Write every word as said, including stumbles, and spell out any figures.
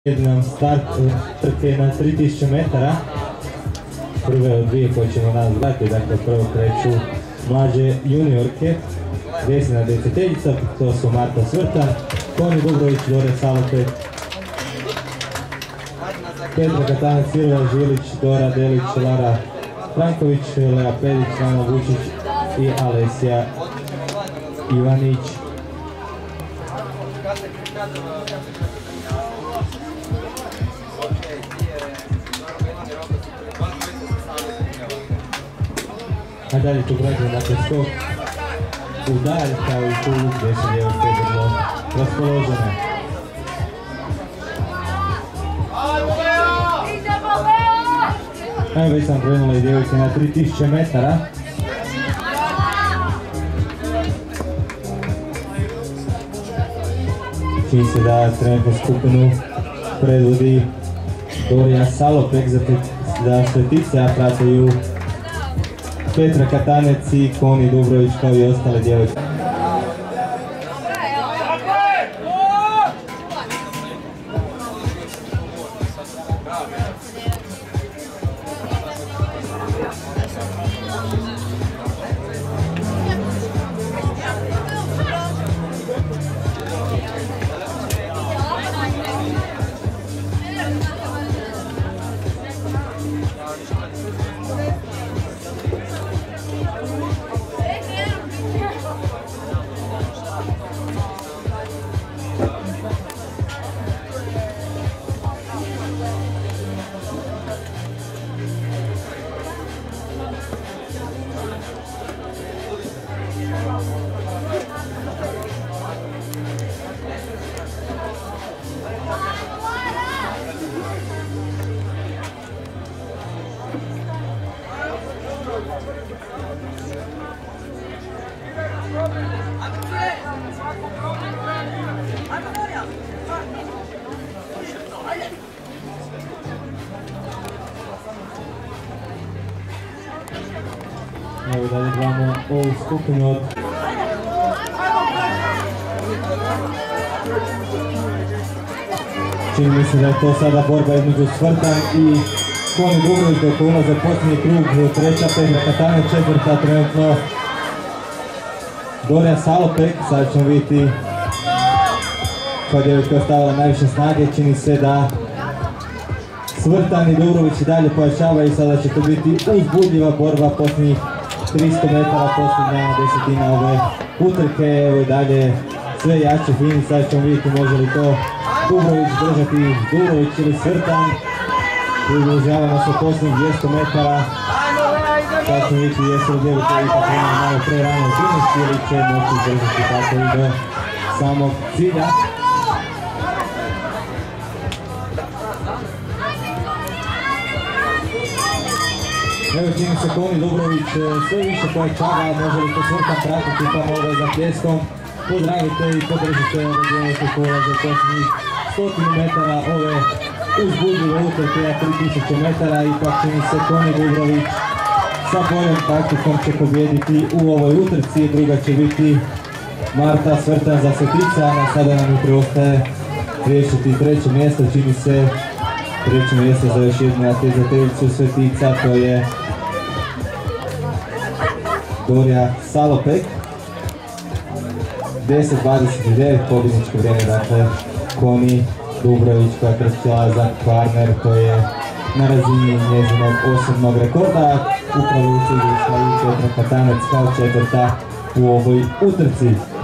Nam start trke na tri tisuće metara. Prve od dvije koje ćemo nas gledati, dakle prvo kreću mlađe juniorke, desna deseteljica, to su Marta Svrtan, Koni Dubrović, Dore Salopek, Petra Katanac, Silva Žilić, Dora Delić, Lara Franković, Lea Pedić, Lana Vučić i Alesija Ivanić. A dalje tu građe dakle skok u dalj kao i tu gdje su djevojke vrlo raspoložene. Evo već sam krenula i djevojke na tri tisuće metara. Čini se da trenutnu skupinu predvodi Dorija Salopek za štetice, a prataju Petra Katanec i Koni Dubrović kao i ostale djevojke. Evo dalje gledamo ovu skupinu od čini mi se da je to sada borba između Svrtan i Koni Dubrović dok ulaze posljednji krug, treća Petra Katanec, četvrta trenutno Dorija Salopek. Sada ćemo vidjeti koja djevojka je ostavila najviše snage, čini se da Svrtan i Dubrović i dalje pojačavaju i sada će to biti uzbudljiva borba posljednjih tristo metara, posljednja desetina ove utrke. Evo i dalje sve jače fini, sad ćemo vidjeti može li to Dubrović držati, Dubrović ili Svrtan. Približavamo se posljednjih dvjesto metara, sad ćemo vidjeti jesu li djevojke ipak imaju malo pre rano finiš ili će moći držati tako i do samog cilja. Evo čini se Koni Dubrović sve više pojačava, može li to Svrtan pratiti pa možda za pljeskom. Pozdravite i podržite ove djevojke koje ulaze posljednjih stotinu metara ove uzbudljive utrke na tri tisuće metara. Ipak čini se Koni Dubrović sa boljom taktikom će pobijediti u ovoj utrci. Druga će biti Marta Svrtan za Svetica, a sada nam i preostaje riješiti treće mjesto. Čini se treće mjesto za još jednu natjecateljicu Svetica, to je Dorija Salopek. deset dvadeset devet pobjedničko vrijeme, dakle Koni Dubrović koja je preskočila za Kvarner, to je na razini njezinog osobnog rekorda. Upravo u cilju slavi Petra Katanec kao četvrta u ovoj utrci.